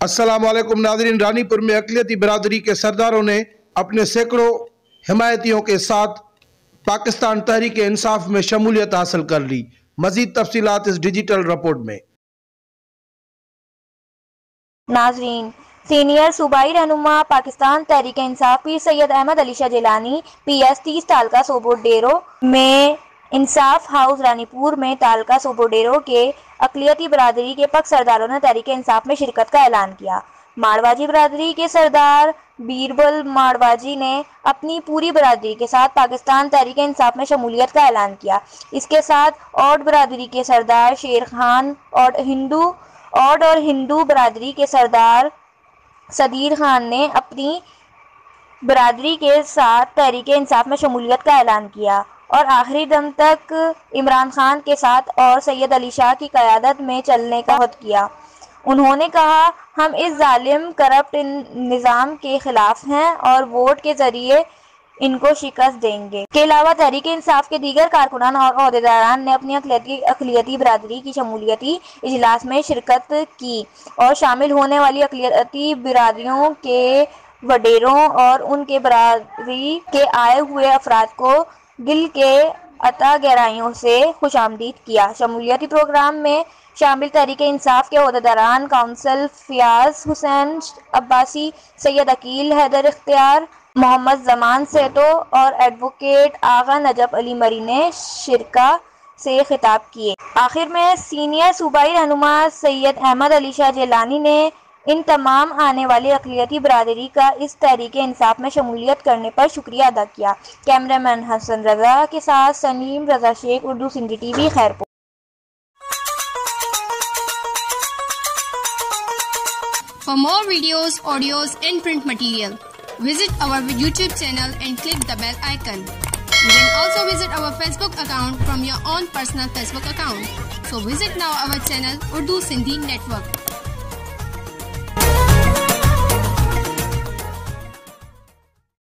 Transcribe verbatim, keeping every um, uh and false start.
السلام علیکم ناظرین، رانی پور میں اقلیتی برادری کے سرداروں نے اپنے سینکڑوں حمایتیوں کے ساتھ پاکستان تحریک انصاف میں شمولیت حاصل کر لی۔ مزید تفصیلات اس ڈیجیٹل رپورٹ میں۔ ناظرین، سینئر صوبائی رہنما پاکستان تحریک انصاف پیر سید احمد علی شاہ جیلانی پی ایس تیس تالکہ صوبو ڈیرو میں انصاف ہاؤس رانی پور میں تالکہ صوبو ڈیرو کے اقلیتی برادری کے پک سرداروں نے تحریک انصاف میں شرکت کا اعلان کیا۔ مارواجی برادری کے سردار بیربل مارواجی نے اپنی پوری برادری کے ساتھ پاکستان تحریک انصاف میں شمولیت کا اعلان کیا۔ اس کے ساتھ اوڈ برادری کے سردار شیر خان اوڈ ہندو اوڈ اور ہندو برادری کے سردار صدیر خان نے اپنی برادری کے ساتھ تحریک انصاف میں شمولیت کا اعلان کیا اور آخری دم تک عمران خان کے ساتھ اور سید علی شاہ کی قیادت میں چلنے کا عہد کیا۔ انہوں نے کہا، ہم اس ظالم کرپٹ نظام کے خلاف ہیں اور ووٹ کے ذریعے ان کو شکست دیں گے۔ کے علاوہ تحریک انصاف کے دیگر کارکنان اور عہدیداران نے اپنی اقلیتی اقلیتی برادری کی شمولیتی اجلاس میں شرکت کی اور شامل ہونے والی اقلیتی برادریوں کے وڈیروں اور ان کے برادری کے آئے ہوئے افراد کو دل کے عطا گہرائیوں سے خوش آمدید کیا۔ شمولیتی پروگرام میں شامل تحریک انصاف کے عہدیداران کونسل فیاض حسین عباسی، سید عقیل حیدر اختیار، محمد زمان سیٹو اور ایڈوکیٹ آغا نجف علی مری نے شرکا سے خطاب کیے۔ آخر میں سینئر صوبائی رہنما سید احمد علی شاہ جیلانی نے ان تمام آنے والی اقلیتی برادری کا اس تحریک انصاف میں شمولیت کرنے پر شکریہ ادا کیا۔ کیمرہ مین حسن رضا کے ساتھ Saleem Raza Sheikh, Urdu Sindhi T V, Khairpur. For more videos, audios and print material, visit our YouTube channel and click the bell icon. You can also visit our Facebook account from your own personal Facebook account. So visit now our channel Urdu Sindhi Network.